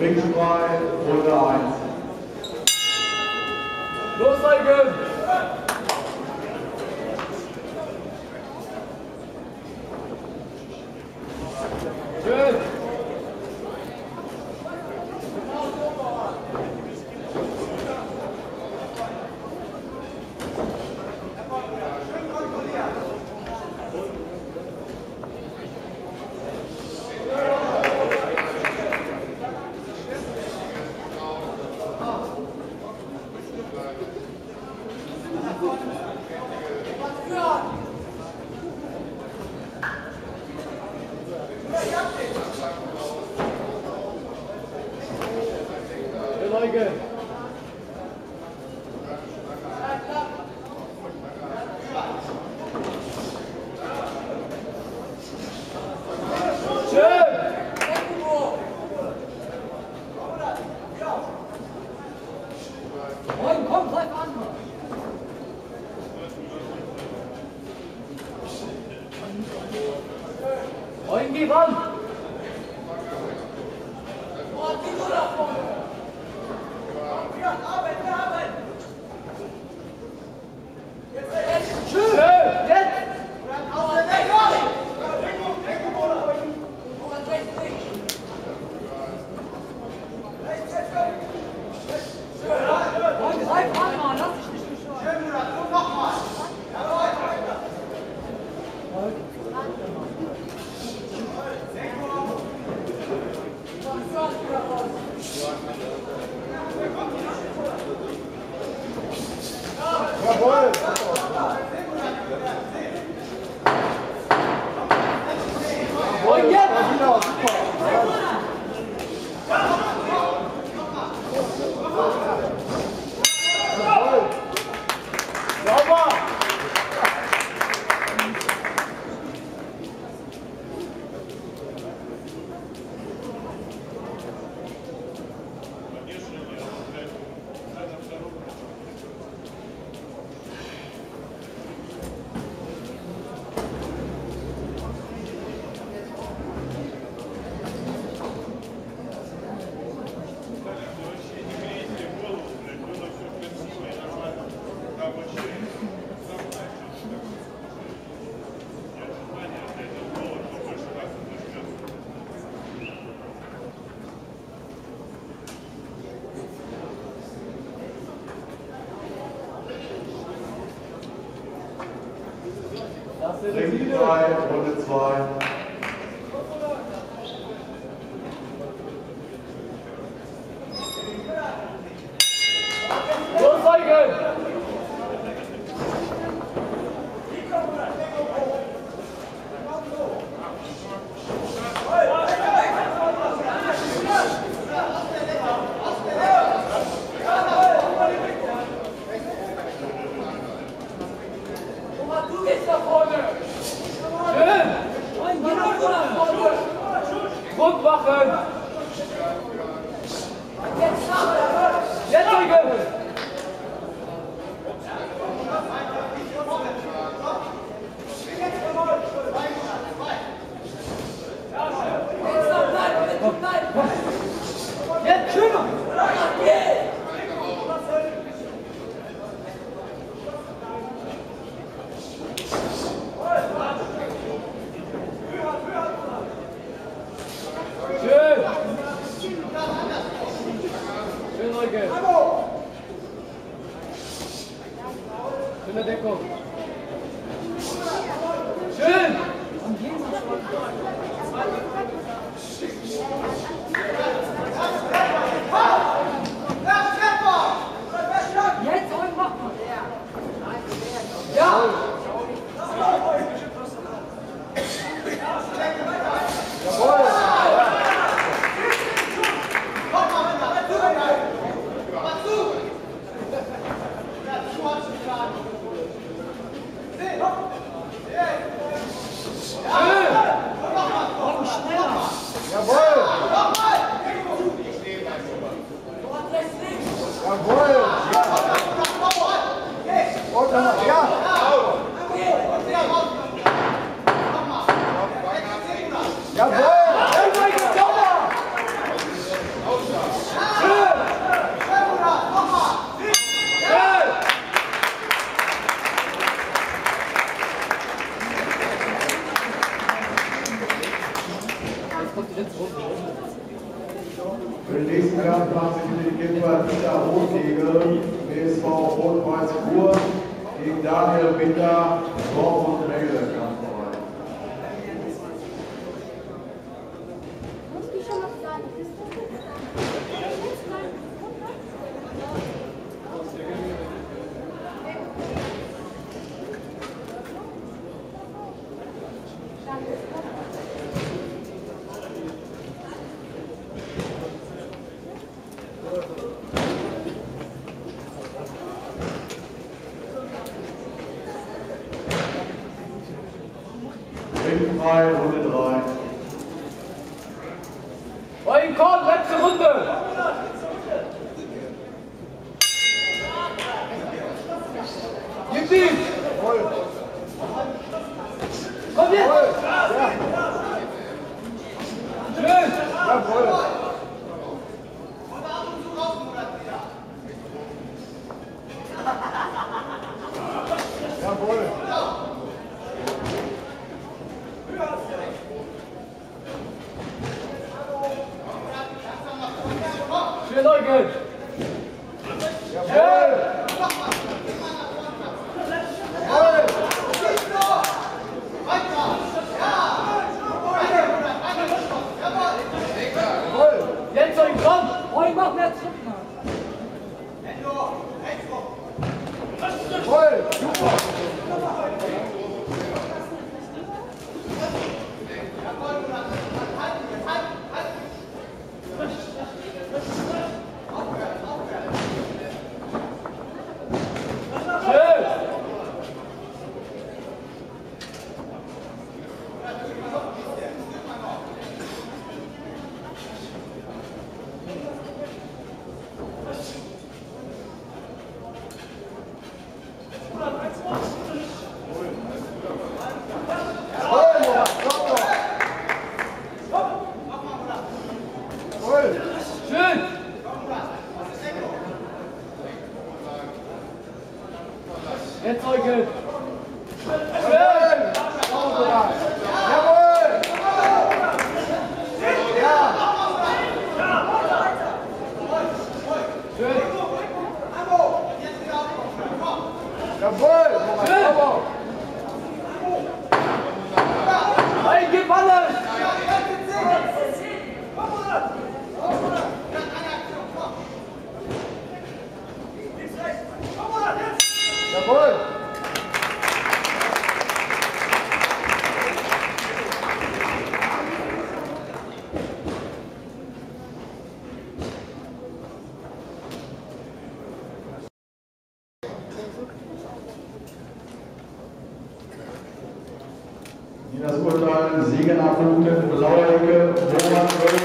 Ringfrei, Runde 1. Los, Eugen! Schön! Eugen! Komm, bleib an! Eugen, geh ran! Jawohl! Und jetzt! Wieder, super! Jawohl! Sauber! Ringfrei, Runde 2. Los, Eugen! Du gehst nach vorne! Schön! Druck machen! Jetzt, Eugen! Jetzt, schöner! Schön! Schön, Eugen! Schöne Deckung! Schön! Jetzt, Eugen, mach mal! Ja! Jawohl! Jetzt runter. Für den nächsten Kampf macht sich für die Kämpfer Dieter Rothegel, BSV Rot-Weiß Ruhr, gegen Daniel Binder, Dortmund Regel Kampf bereit. Muss ich schon was sagen? Ringfrei, Runde 3. Eugen Korn, letzte Runde. Gib ihm. Komm jetzt. Schön. Jawohl. Jawohl. Schön, Eugen. Jawohl. Jawohl. Jetzt Eugen, komm. Eugen, mach mehr Druck, Mann. Jawohl. Super. Schön. Jawohl. Schön. Jetzt Eugen. Schön. Jawohl. Ja. Schön. Jawohl. Schön. Bravo. Eugen, gib alles. Jawohl. In das Urteil Sieger nach Punkten, blaue Ecke, Roman Wölk.